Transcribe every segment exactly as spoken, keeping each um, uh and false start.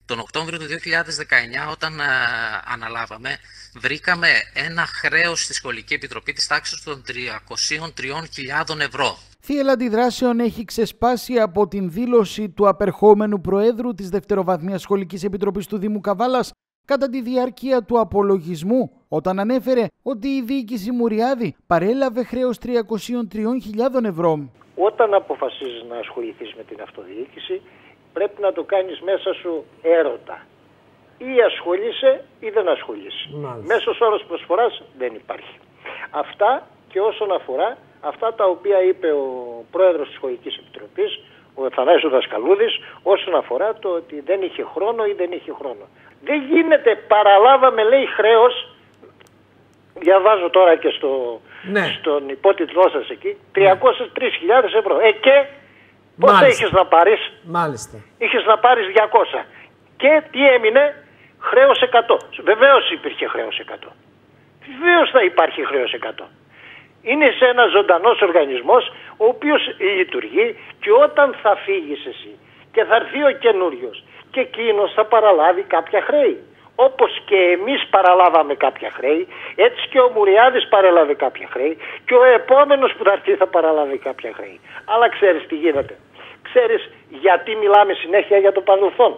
Τον Οκτώβριο του δύο χιλιάδες δεκαεννιά, όταν α, αναλάβαμε, βρήκαμε ένα χρέος στη Σχολική Επιτροπή της τάξης των τριακόσιες τρεις χιλιάδες ευρώ. Θύελλα αντιδράσεων έχει ξεσπάσει από την δήλωση του απερχόμενου Προέδρου της Δευτεροβαθμίας Σχολικής Επιτροπής του Δήμου Καβάλας κατά τη διάρκεια του απολογισμού, όταν ανέφερε ότι η διοίκηση Μουριάδη παρέλαβε χρέος τριακόσιες τρεις χιλιάδες ευρώ. Όταν αποφασίζεις να ασχοληθείς με την αυτοδιοίκηση, πρέπει να το κάνεις μέσα σου έρωτα. Ή ασχολείσαι ή δεν ασχολείσαι. Μέσος όρος προσφοράς δεν υπάρχει. Αυτά και όσον αφορά αυτά τα οποία είπε ο πρόεδρος της Σχολικής Επιτροπής, ο Θανάσης Δασκαλούδης, όσον αφορά το ότι δεν είχε χρόνο ή δεν είχε χρόνο. Δεν γίνεται, παραλάβαμε λέει χρέος, διαβάζω τώρα και στο, ναι. στον υπότιτλό σας εκεί, τριακόσιες τρεις χιλιάδες ευρώ. Ε, και πόσα είχες να πάρεις? Μάλιστα. Είχες να πάρεις διακόσια. Και τι έμεινε? Χρέος εκατό. Βεβαίως υπήρχε χρέος εκατό. Βεβαίως θα υπάρχει χρέος εκατό. Είναι σε ένα ζωντανός οργανισμός ο οποίος λειτουργεί, και όταν θα φύγεις εσύ και θα έρθει ο καινούριος και εκείνος θα παραλάβει κάποια χρέη. Όπως και εμείς παραλάβαμε κάποια χρέη, έτσι και ο Μουριάδης παρέλαβε κάποια χρέη και ο επόμενος που θα έρθει θα παραλάβει κάποια χρέη. Αλλά ξέρεις τι γίνεται? Ξέρεις γιατί μιλάμε συνέχεια για το παρελθόν?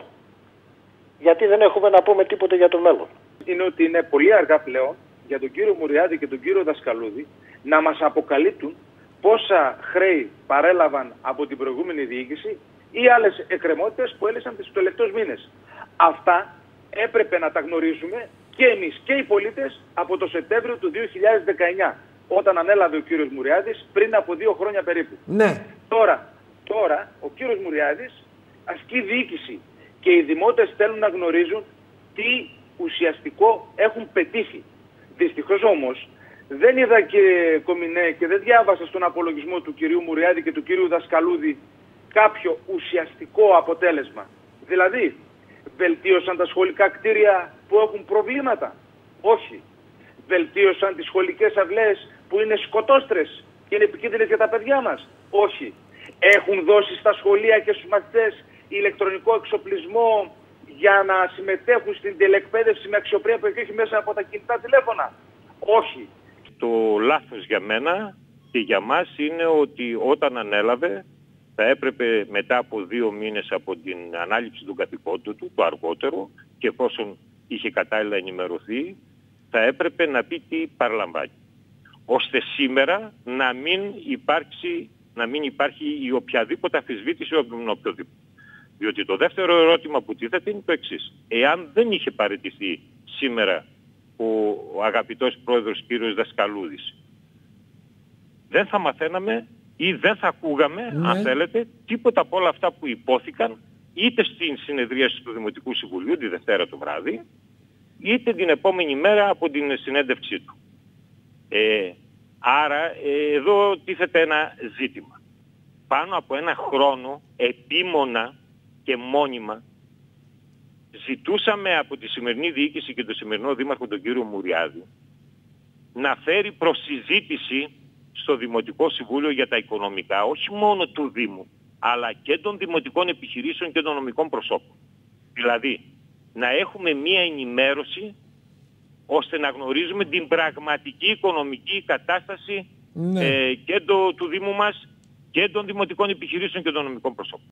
Γιατί δεν έχουμε να πούμε τίποτα για το μέλλον. Είναι ότι είναι πολύ αργά πλέον για τον κύριο Μουριάδη και τον κύριο Δασκαλούδη να μας αποκαλύπτουν πόσα χρέη παρέλαβαν από την προηγούμενη διοίκηση ή άλλες εκκρεμότητες που έλυσαν τους τελευταίους μήνες. Αυτά έπρεπε να τα γνωρίζουμε και εμείς και οι πολίτες από το Σεπτέμβριο του δύο χιλιάδες δεκαεννιά, όταν ανέλαβε ο κύριος Μουριάδης, πριν από δύο χρόνια περίπου. Ναι. Τώρα, τώρα ο κύριος Μουριάδης ασκεί διοίκηση και οι δημότες θέλουν να γνωρίζουν τι ουσιαστικό έχουν πετύχει. Δυστυχώς όμως δεν είδα, κύριε Κομινέ, και δεν διάβασα στον απολογισμό του κυρίου Μουριάδη και του κυρίου Δασκαλούδη κάποιο ουσιαστικό αποτέλεσμα. Δηλαδή, βελτίωσαν τα σχολικά κτίρια που έχουν προβλήματα? Όχι. Βελτίωσαν τις σχολικές αυλές που είναι σκοτώστρες και είναι επικίνδυνες για τα παιδιά μας? Όχι. Έχουν δώσει στα σχολεία και στους μαθητές ηλεκτρονικό εξοπλισμό για να συμμετέχουν στην τηλεκπαίδευση με αξιοπρέπεια και όχι μέσα από τα κινητά τηλέφωνα? Όχι. Το λάθος για μένα και για μας είναι ότι όταν ανέλαβε θα έπρεπε μετά από δύο μήνες από την ανάληψη των καθηκόντων του, το αργότερο, και εφόσον είχε κατάλληλα ενημερωθεί, θα έπρεπε να πει τι παραλαμβάνει. Ώστε σήμερα να μην υπάρξει, να μην υπάρχει η οποιαδήποτε αμφισβήτηση από οποιοδήποτε. Διότι το δεύτερο ερώτημα που τίθεται είναι το εξής. Εάν δεν είχε παραιτηθεί σήμερα ο αγαπητός πρόεδρος κύριος Δασκαλούδης, δεν θα μαθαίναμε ή δεν θα ακούγαμε, ναι. αν θέλετε, τίποτα από όλα αυτά που υπόθηκαν είτε στην συνεδρίαση του Δημοτικού Συμβουλίου τη Δευτέρα το βράδυ, είτε την επόμενη μέρα από την συνέντευξή του. Ε, άρα ε, εδώ τίθεται ένα ζήτημα. Πάνω από ένα χρόνο επίμονα και μόνιμα ζητούσαμε από τη σημερινή διοίκηση και τον σημερινό δήμαρχο τον κύριο Μουριάδη να φέρει προς συζήτηση στο Δημοτικό Συμβούλιο για τα οικονομικά, όχι μόνο του Δήμου, αλλά και των δημοτικών επιχειρήσεων και των νομικών προσώπων. Δηλαδή, να έχουμε μία ενημέρωση ώστε να γνωρίζουμε την πραγματική οικονομική κατάσταση ναι. ε, και το, του Δήμου μας και των δημοτικών επιχειρήσεων και των νομικών προσώπων.